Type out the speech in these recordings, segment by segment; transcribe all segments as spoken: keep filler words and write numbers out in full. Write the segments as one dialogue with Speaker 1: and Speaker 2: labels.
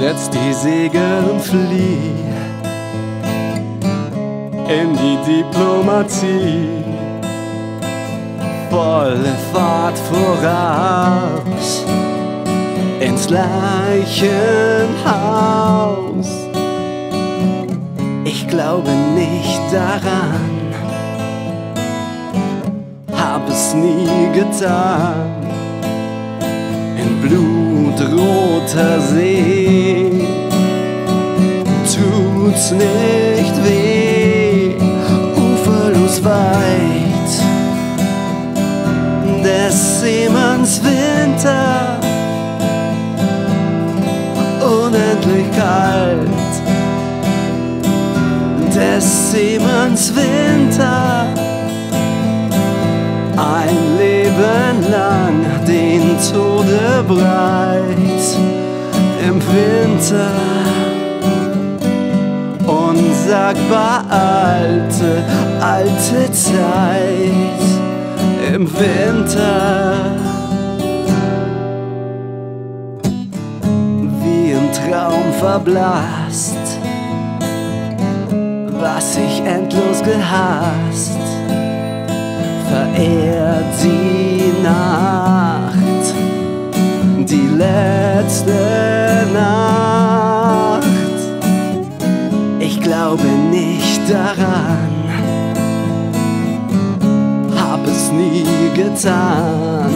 Speaker 1: setz die Segel und flieh in die Diplomatie. Volle Fahrt voraus ins Leichenhaus. Ich glaube nicht daran, hab es nie getan. In blutroter See tut's nicht weh, uferlos weit des Seemanns Winter, unendlich kalt des Seemanns Winter. Ein Leben lang den Tode breit im Winter. Unsagbar alte, alte Zeit im Winter. Wie im Traum verblasst, was ich endlos gehasst, verehrt die Nacht, die letzte Nacht. Ich glaube nicht daran, hab es nie getan.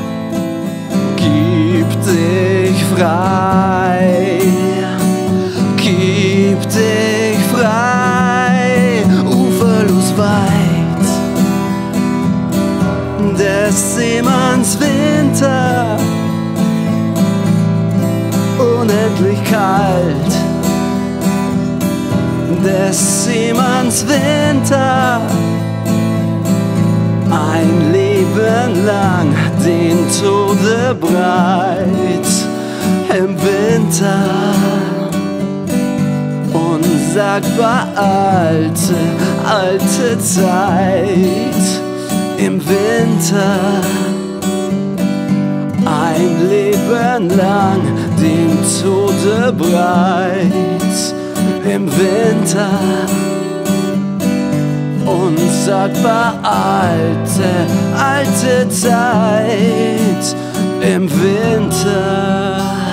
Speaker 1: Gib dich frei, gib dich frei, uferlos weit des Seemanns Winter, unendlich kalt des Seemanns Winter. Ein Leben lang den Tode breit im Winter. Unsagbar alte, alte Zeit im Winter. Ein Leben lang den Tode breit im Winter. Unsagbar alte, alte Zeit im Winter.